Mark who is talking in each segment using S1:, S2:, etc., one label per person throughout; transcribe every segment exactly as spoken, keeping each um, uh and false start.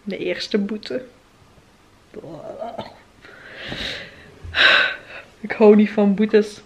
S1: De eerste boete. Ik hou niet van boetes.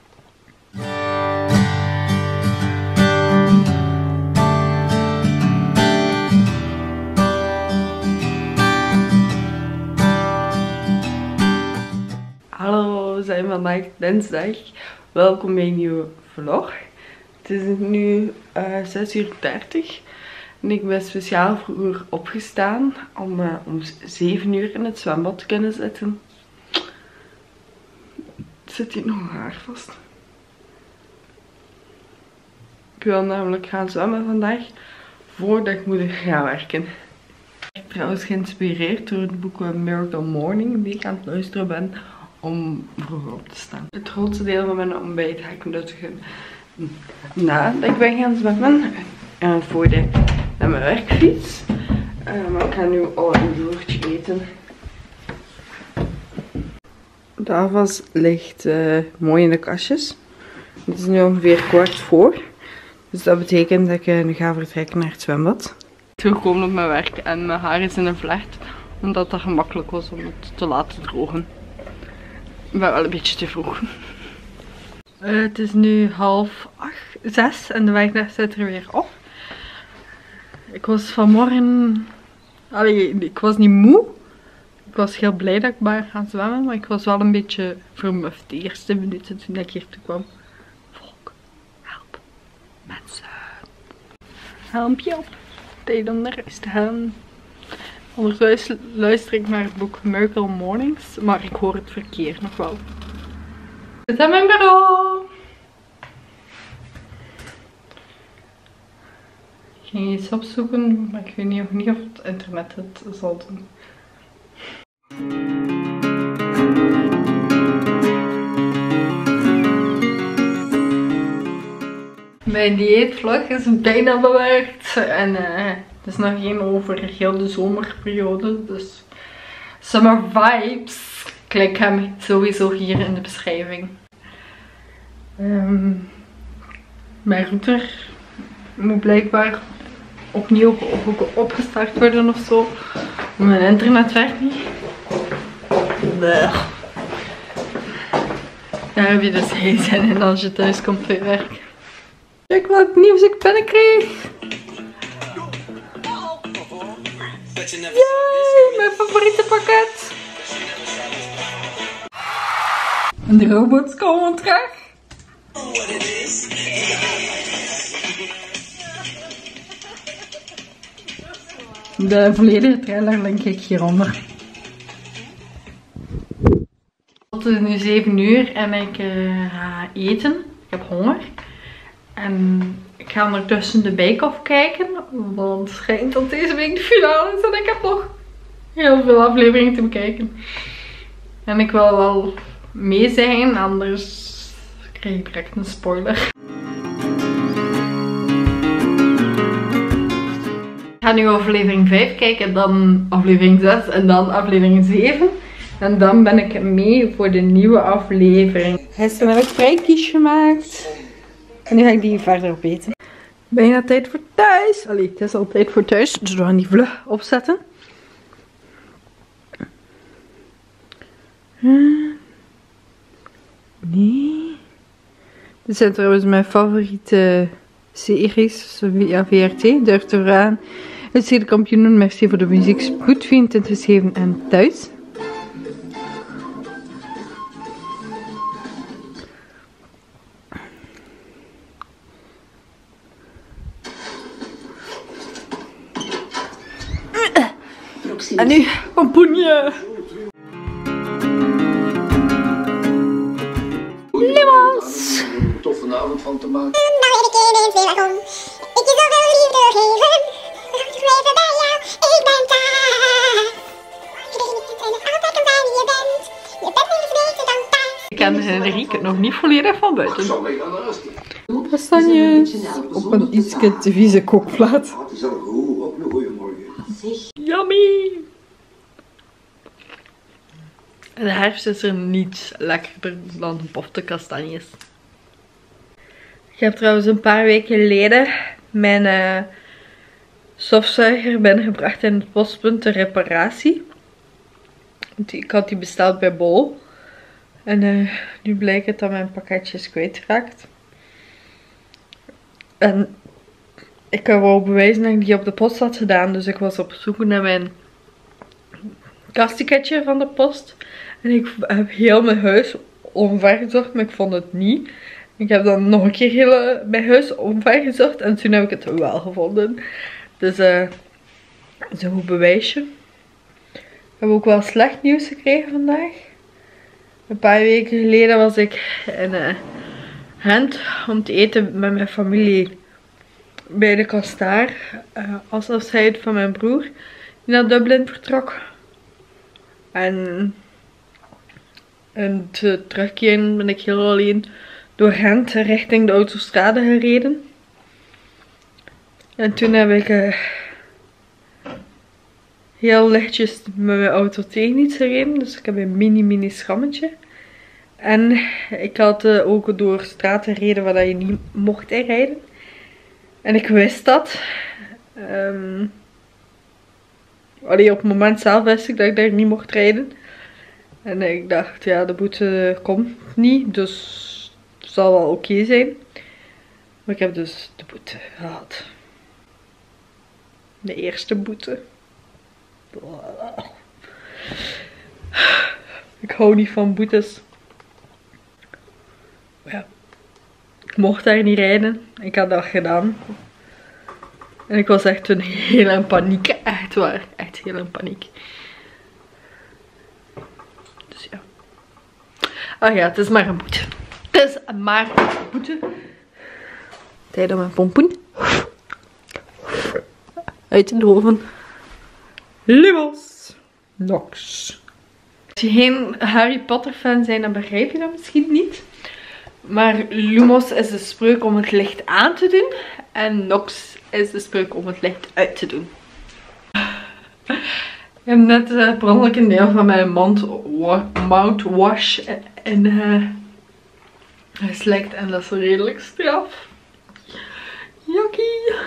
S1: Hallo, we zijn vandaag dinsdag. Welkom bij een nieuwe vlog. Het is nu uh, zes uur dertig en ik ben speciaal vroeger opgestaan om uh, om zeven uur in het zwembad te kunnen zitten. Zit hier nog haar vast? Ik wil namelijk gaan zwemmen vandaag voordat ik moet gaan werken. Ik ben trouwens geïnspireerd door het boek Miracle Morning die ik aan het luisteren ben om vroeger op te staan. Het grootste deel van mijn ontbijt ga ik nuttigen nadat ik ben gaan zwemmen. Uh, voor de, naar mijn werkfiets. Uh, maar ik ga nu al een yoghurtje eten. De afwas ligt uh, mooi in de kastjes. Het is nu ongeveer kwart voor. Dus dat betekent dat ik uh, nu ga vertrekken naar het zwembad. Ik ben gekomen op mijn werk en mijn haar is in een vlecht. Omdat dat gemakkelijk was om het te laten drogen. Ik ben wel een beetje te vroeg. Uh, het is nu half acht, zes en de weg zit er weer op. Ik was vanmorgen... Allee, ik was niet moe. Ik was heel blij dat ik ben gaan zwemmen, maar ik was wel een beetje vermuft de eerste minuten toen ik hier toe kwam. Volk, help, mensen. Help je op. Tijd om naar huis te gaan. Ondertussen luister ik naar het boek Miracle Mornings, maar ik hoor het verkeer nog wel. Dit is mijn bureau. Ik ging iets opzoeken, maar ik weet niet, niet of het internet het zal doen. Mijn dieetvlog is bijna bewerkt en uh, het is nog geen over heel de zomerperiode, dus summer vibes. Klik hem sowieso hier in de beschrijving. Um, mijn router moet blijkbaar opnieuw opgestart worden of zo. Mijn internet werkt niet. Blech. Daar heb je dus geen zin in als je thuis komt bij werk. Kijk wat nieuws ik binnenkreeg. Yay, mijn favoriete pakket. En de robots komen terug. De volledige trailer link ik hieronder. Het is nu zeven uur en ik uh, ga eten. Ik heb honger. En ik ga ondertussen de Bake-Off kijken. Want het schijnt dat deze week de finale is en ik heb nog heel veel afleveringen te bekijken. En ik wil wel mee zijn, anders krijg ik direct een spoiler. Ik ga nu aflevering vijf kijken, dan aflevering zes en dan aflevering zeven. En dan ben ik mee voor de nieuwe aflevering. Gisteren heb ik vrijkies gemaakt. En nu ga ik die verder opeten. Bijna tijd voor thuis. Allee, het is al tijd voor thuis, dus we gaan die vlug opzetten. Nee. Dit zijn trouwens mijn favoriete series via V R T. Durf eraan. Het is de kampioenen. Merci voor de muziek. Goed vriend, interesseven en thuis. En nu pompoenje. Lemons.
S2: Een toffe avond van te maken.
S3: Nou heb ik ineens weer waarom. Ik je zoveel liefde geven. Dan moet ik blijven bij jou. Ik ben thuis. Ik ben nog altijd kan zijn wie je bent. Je bent niet beter dan thuis.
S1: Ik ken Henrique nog niet volledig van buiten.
S2: Zo mee gaan naar rust.
S1: Kastanjes op een ietske te vieze kookplaat.
S2: Het is al goed. Op een goeie morgen.
S1: Yummy! In de herfst is er niets lekkerder dan bofte kastanjes. Ik heb trouwens een paar weken geleden mijn uh, stofzuiger binnengebracht in het postpunt, de reparatie. Ik had die besteld bij Bol. En uh, nu blijkt het dat mijn pakketje is kwijtgeraakt. En ik wou bewijzen dat ik die op de post had gedaan. Dus ik was op zoek naar mijn kastticketje van de post. En ik heb heel mijn huis omvergezocht, maar ik vond het niet. Ik heb dan nog een keer heel mijn huis omvergezocht en toen heb ik het wel gevonden. Dus uh, dat is een goed bewijsje. Ik heb ook wel slecht nieuws gekregen vandaag. Een paar weken geleden was ik in uh, Gent om te eten met mijn familie bij de Kastaar. Uh, als afscheid van mijn broer die naar Dublin vertrok. En, en te terugkeren ben ik heel alleen door Gent richting de autostrade gereden. En toen heb ik uh, heel lichtjes met mijn auto tegen iets gereden. Dus ik heb een mini mini schrammetje. En ik had uh, ook door straten gereden waar je niet mocht rijden. En ik wist dat. Um, allee, op het moment zelf wist ik dat ik daar niet mocht rijden. En ik dacht, ja, de boete komt niet. Dus het zal wel oké okay zijn. Maar ik heb dus de boete gehad. De eerste boete. Ik hou niet van boetes. Ja. Ik mocht daar niet rijden. Ik had dat gedaan. En ik was echt toen heel in paniek. Echt waar. Echt heel in paniek. Dus ja. Ach ja, het is maar een boete. Het is maar een boete. Tijd om mijn pompoen uit de oven. Lumos. Nox. Als je geen Harry Potter fan bent, dan begrijp je dat misschien niet. Maar Lumos is de spreuk om het licht aan te doen. En Nox is de spreuk om het licht uit te doen. Ik heb net uh, per ongeluk een deel van mijn mouthwash in uh, geslikt. En dat is redelijk straf. Jakkie.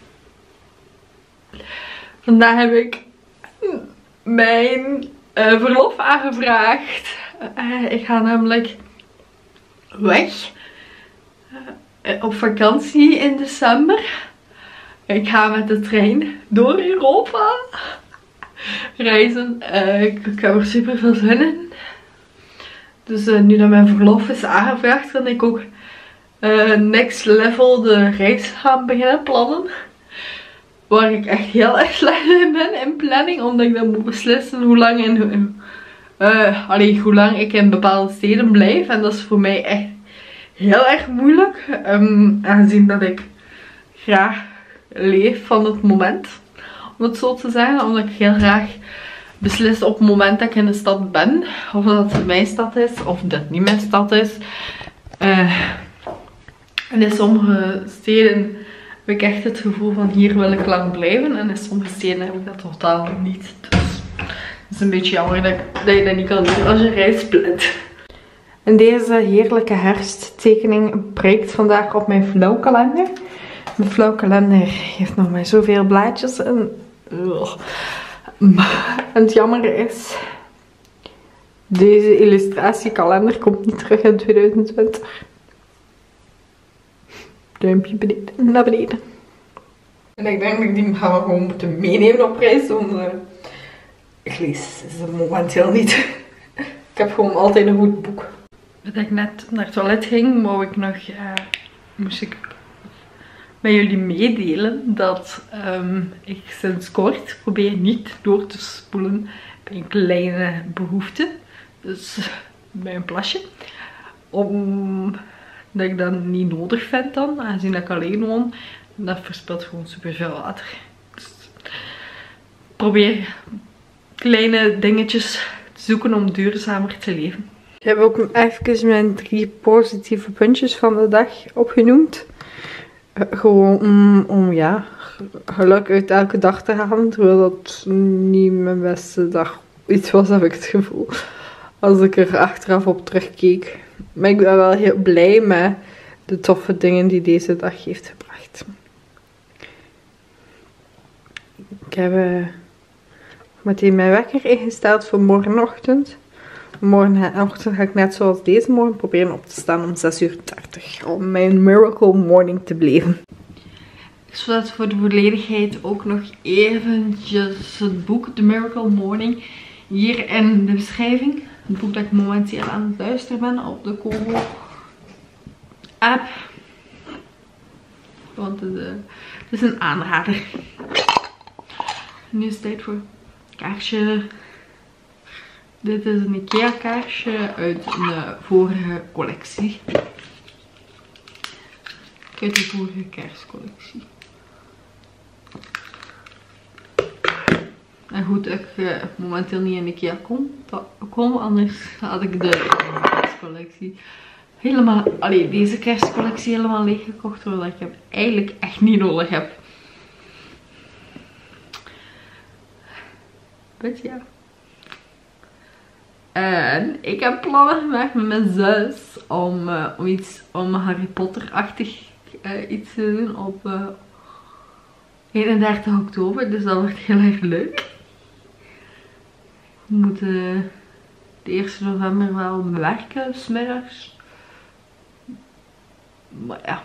S1: Vandaag heb ik mijn uh, verlof aangevraagd. Uh, ik ga namelijk weg. Uh, op vakantie in december. Ik ga met de trein door Europa reizen. Uh, ik, ik heb er super veel zin in. Dus uh, nu dat mijn verlof is aangevraagd, kan ik ook uh, next level de reis gaan beginnen plannen. Waar ik echt heel erg slecht in ben in planning. Omdat ik dan moet beslissen hoe lang, in, uh, allee, hoe lang ik in bepaalde steden blijf. En dat is voor mij echt heel erg moeilijk. Um, aangezien dat ik graag leef van het moment. Om het zo te zeggen. Omdat ik heel graag beslis op het moment dat ik in de stad ben. Of dat het mijn stad is. Of dat het niet mijn stad is. Uh, en in sommige steden heb ik echt het gevoel van hier wil ik lang blijven. En in sommige steden heb ik dat totaal niet. Dus het is een beetje jammer dat, ik, dat je dat niet kan doen als je reis plant. En deze heerlijke herfsttekening prijkt vandaag op mijn flauwkalender. Mijn flauwkalender heeft nog maar zoveel blaadjes. En, en het jammer is, deze illustratiekalender komt niet terug in twintig twintig. Duimpje beneden, naar beneden. En ik denk dat ik die gaan we gewoon moeten meenemen op reis. Want uh, ik lees ze momenteel niet. Ik heb gewoon altijd een goed boek. Dat ik net naar het toilet ging, wou ik nog, uh, moest ik met jullie meedelen dat um, ik sinds kort probeer niet door te spoelen bij een kleine behoefte. Dus bij een plasje. Om... Dat ik dat niet nodig vind dan, aangezien dat ik alleen woon. Dat verspilt gewoon super veel water. Dus probeer kleine dingetjes te zoeken om duurzamer te leven. Ik heb ook even mijn drie positieve puntjes van de dag opgenoemd. Gewoon om, om ja, geluk uit elke dag te halen. Terwijl dat niet mijn beste dag iets was, heb ik het gevoel. Als ik er achteraf op terugkeek. Maar ik ben wel heel blij met de toffe dingen die deze dag heeft gebracht. Ik heb uh, meteen mijn wekker ingesteld voor morgenochtend. Morgenochtend ga ik net zoals deze morgen proberen op te staan om zes uur dertig. Om mijn miracle morning te beleven. Ik zet voor de volledigheid ook nog eventjes het boek The Miracle Morning hier in de beschrijving. Het boek dat ik momenteel aan het luisteren ben op de Kobo app. Want het, uh, het is een aanrader. Nu is het tijd voor een kaarsje. Dit is een Ikea kaarsje uit een uh, vorige collectie. Uit de vorige kerstcollectie. En goed dat ik uh, momenteel niet in Ikea kom, kom. Anders had ik de kerstcollectie helemaal, allee, deze kerstcollectie helemaal leeg gekocht. Terwijl ik hem eigenlijk echt niet nodig heb. But ja. En ik heb plannen gemaakt met mijn zus om, uh, om iets, om Harry Potter-achtig uh, iets te doen op uh, eenendertig oktober. Dus dat wordt heel erg leuk. We moeten de eerste november wel werken, 's middags. Maar ja.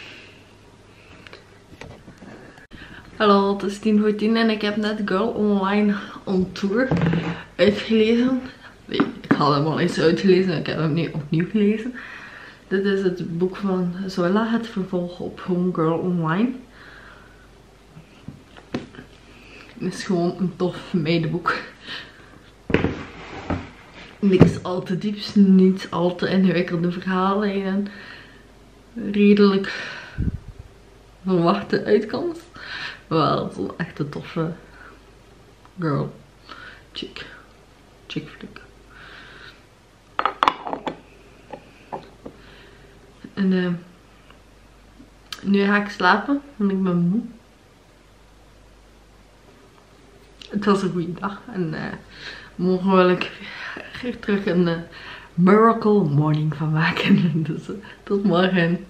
S1: Hallo, het is tien voor tien en ik heb net Girl Online on Tour uitgelezen. Nee, ik had hem al eens uitgelezen en ik heb hem nu opnieuw gelezen. Dit is het boek van Zoella, het vervolg op Homegirl Online. Het is gewoon een tof meidenboek. Niks al te dieps, niet al te ingewikkelde verhaallijnen. Redelijk verwachte uitkomst. Wel, zo'n echte toffe girl chick. Chick flick. En uh, nu ga ik slapen, want ik ben moe. Het was een goede dag en uh, morgen wil ik er terug een uh, miracle morning van maken. Dus uh, tot morgen.